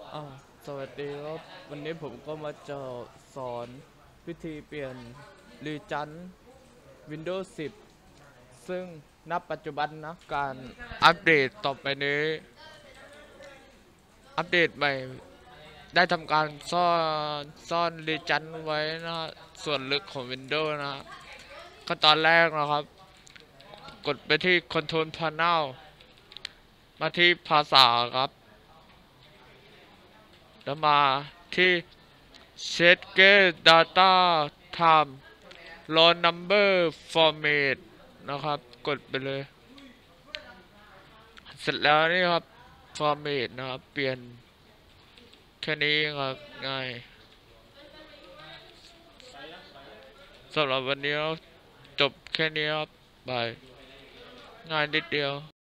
อ่าสวัสดีครับวันนี้ผมก็มาจะสอนวิธีเปลี่ยนรีจัน Windows 10 ซึ่งณปัจจุบันนะการอัปเดตต่อไปนี้อัปเดตใหม่ได้ทำการซ่อนรีจันไว้นะส่วนลึกของ Windows นะก็ตอนแรกนะครับกดไปที่ Control Panel มาที่ภาษาครับแล้วมาที่ Set Get Data Time Roll Number Format นะครับกดไปเลยเสร็จแล้วนี่ครับ Format นะครับเปลี่ยนแค่นี้ครับง่ายสำหรับวันนี้จบแค่นี้ครับบายง่ายนิดเดียว